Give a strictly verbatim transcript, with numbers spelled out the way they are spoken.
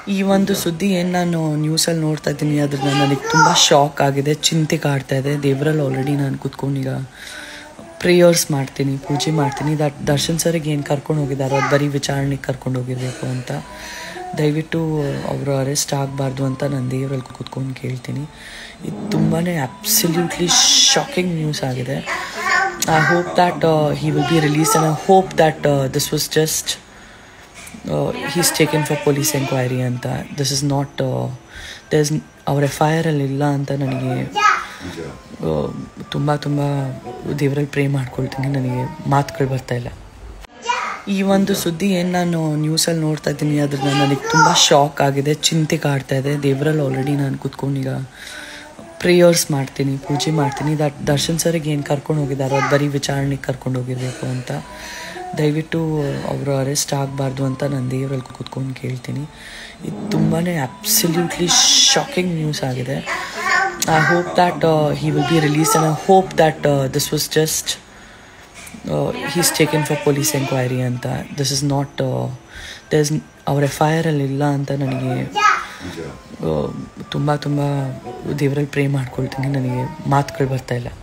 ಈ ಒಂದು ಸುದ್ದಿ ಏನು ನಾನು ನ್ಯೂಸಲ್ಲಿ ನೋಡ್ತಾ ಇದ್ದೀನಿ ಅದನ್ನ ನನಗೆ ತುಂಬ ಶಾಕ್ ಆಗಿದೆ, ಚಿಂತೆ ಕಾಡ್ತಾ ಇದೆ. ದೇವರಲ್ಲಿ ಆಲ್ರೆಡಿ ನಾನು ಕೂತ್ಕೊಂಡು ಈಗ ಪ್ರೇಯರ್ಸ್ ಮಾಡ್ತೀನಿ, ಪೂಜೆ ಮಾಡ್ತೀನಿ. ದಟ್ ದರ್ಶನ್ ಸರಿಗೆ ಏನು ಕರ್ಕೊಂಡು ಹೋಗಿದ್ದಾರೋ ಅದು ಬರೀ ವಿಚಾರಣೆಗೆ ಕರ್ಕೊಂಡು ಹೋಗಿರಬೇಕು ಅಂತ. ದಯವಿಟ್ಟು ಅವರು ಅರೆಸ್ಟ್ ಆಗಬಾರ್ದು ಅಂತ ನಾನು ದೇವರಲ್ಲಿ ಕೂತ್ಕೊಂಡು ಕೇಳ್ತೀನಿ. ಇದು ತುಂಬಾ ಅಬ್ಸಲ್ಯೂಟ್ಲಿ ಶಾಕಿಂಗ್ ನ್ಯೂಸ್ ಆಗಿದೆ. I hope that he will be release and I hope that this was just he's taken for police enquiry ಅಂತ. This is not there is ಅವ್ರ ಎಫ್ ಐ ಆರಲ್ಲಿ ಇಲ್ಲ ಅಂತ ನನಗೆ ತುಂಬ ತುಂಬ ದೇವರಲ್ಲಿ ಪ್ರೇ ಮಾಡ್ಕೊಳ್ತೀನಿ. ನನಗೆ ಮಾತುಗಳು ಬರ್ತಾಯಿಲ್ಲ. ಈ ಒಂದು ಸುದ್ದಿ ಏನು ನಾನು ನ್ಯೂಸಲ್ಲಿ ನೋಡ್ತಾ ಇದ್ದೀನಿ ಅದನ್ನ ನನಗೆ ತುಂಬ ಶಾಕ್ ಆಗಿದೆ, ಚಿಂತೆ ಕಾಡ್ತಾ ಇದೆ. ದೇವರಲ್ಲಿ ಆಲ್ರೆಡಿ ನಾನು ಕೂತ್ಕೊಂಡು ಈಗ ಪ್ರೇಯರ್ಸ್ ಮಾಡ್ತೀನಿ, ಪೂಜೆ ಮಾಡ್ತೀನಿ. ದಟ್ ದರ್ಶನ್ ಸರಿಗೆ ಏನು ಕರ್ಕೊಂಡು ಹೋಗಿದ್ದಾರೋ ಅದು ಬರೀ ವಿಚಾರಣೆಗೆ ಕರ್ಕೊಂಡು ಹೋಗಿರಬೇಕು ಅಂತ. ದಯವಿಟ್ಟು ಅವರು ಅರೆಸ್ಟ್ ಆಗಬಾರ್ದು ಅಂತ ನಾನು ದೇವರಲ್ಲಿ ಕೂತ್ಕೊಂಡು ಕೇಳ್ತೀನಿ. ಇದು ತುಂಬಾ ಅಬ್ಸಲ್ಯೂಟ್ಲಿ ಶಾಕಿಂಗ್ ನ್ಯೂಸ್ ಆಗಿದೆ. I hope that he will be release and I hope that this was just he's taken for police enquiry ಅಂತ. This is not there is ಅವ್ರ ಎಫ್ ಐ ಆರಲ್ಲಿ ಇಲ್ಲ ಅಂತ ನನಗೆ ತುಂಬ ತುಂಬ ದೇವರಲ್ಲಿ ಪ್ರೇ ಮಾಡ್ಕೊಳ್ತೀನಿ. ನನಗೆ ಮಾತುಗಳು ಬರ್ತಾಯಿಲ್ಲ.